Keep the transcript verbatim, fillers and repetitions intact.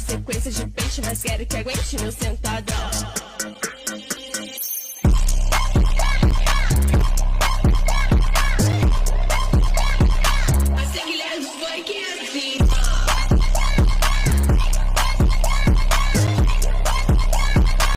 sequência de peixe, mas quero que aguente meu sentadão.